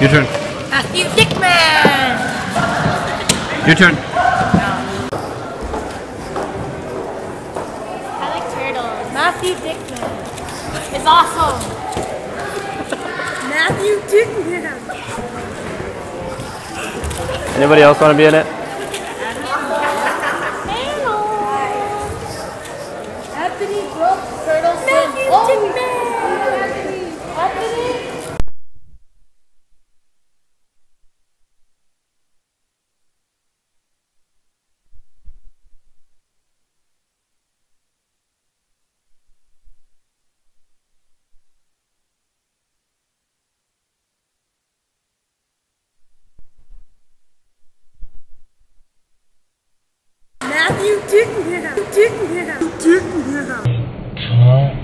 Your turn. Matthew Dickman! Your turn. I like turtles. Matthew Dickman is awesome. Matthew Dickman. Anybody else want to be in it? Anthony Brooks, turtle swim. Matthew Dickman. Anthony. Matthew Dickman.